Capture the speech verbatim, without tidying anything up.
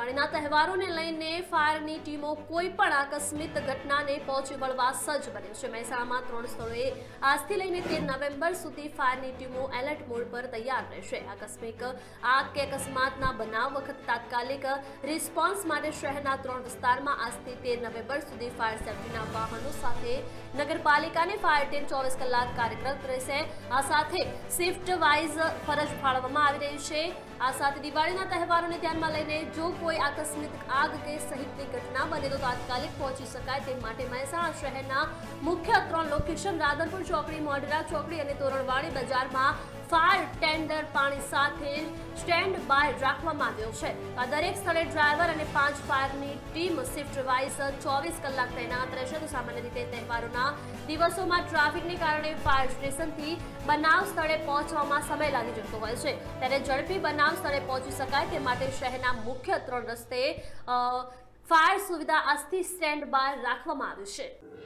દિવાળીના તહેવારોને લઈને ફાયરની ટીમો કોઈપણ આકસ્મિક ઘટનાને પહોંચી વળવા સજ્જ બની છે। મહેસાણામાં ત્રણ સ્થળોએ આજથી લઈને તેર નવેમ્બર સુધી ફાયરની ટીમો એલર્ટ મોડ પર તૈયાર રહેશે। આકસ્મિક આગ કે અકસ્માતના બનાવ વખતે તાત્કાલિક રિસ્પોન્સ માટે શહેરના ત્રણ વિસ્તારમાં આજથી તેર નવેમ્બર સુધી ફાયર સેફ્ટીના વાહનો સાથે નગરપાલિકાની ફાયર ટીમ ચોવીસ કલાક કાર્યરત રહેશે। આ સાથે શિફ્ટ વાઇઝ ફરજ ફાળવવામાં આવી રહી છે। આ સાથે દિવાળીના તહેવારોને ધ્યાનમાં લઈને જો કોઈ આકસ્મિક આગ કે સહિતની ઘટના બને તો તાત્કાલિક પહોંચી શકાય તે માટે મહેસાણા શહેરના મુખ્ય ત્રણ લોકેશન રાધનપુર ચોકડી, મોઢેરા ચોકડી અને તોરણવાડી બજારમાં ફાયર ટેન્ડર પાણી સાથે સ્ટેન્ડ બાય રાખવામાં આવ્યો છે। આ દરેક સ્થળે ડ્રાઈવર અને પાંચ ફાયરની ટીમ શિફ્ટ વાઇઝ ચોવીસ કલાક તૈનાત રહેશે। તો સામાન્ય રીતે તહેવારોના દિવસોમાં ટ્રાફિકને કારણે ફાયર સ્ટેશનથી બનાવ સ્થળે પહોંચવામાં સમય લાગી જતો હોય છે, ત્યારે ઝડપી બનાવ સ્થળે પહોંચી શકાય તે માટે શહેરના મુખ્ય ત્રણ રસ્તે ફાયર સુવિધા આજથી સ્ટેન્ડ બાય રાખવામાં આવી છે।